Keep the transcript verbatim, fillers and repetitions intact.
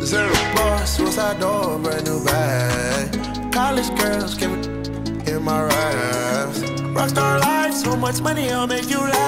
Zero. Boss, suicide door, brand new bag. College girls, give me in my raps. Rockstar life, so much money, I'll make you laugh.